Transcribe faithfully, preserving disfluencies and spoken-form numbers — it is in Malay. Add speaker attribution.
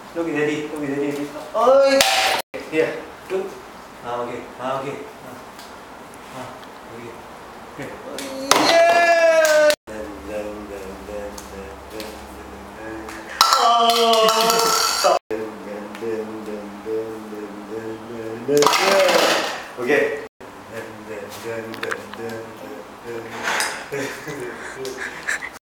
Speaker 1: Look at daddy. Look at daddy. Oh, here. Look. Ah, okay. Ah, okay. Ah, ah, okay. Okay. Yeah. Dun, dun, dun, dun, dun, dun, dun, dun. Oh. Dun, dun, dun, dun, dun, dun, dun, dun, dun. Okay. Dun, dun, dun, dun, dun, dun, dun.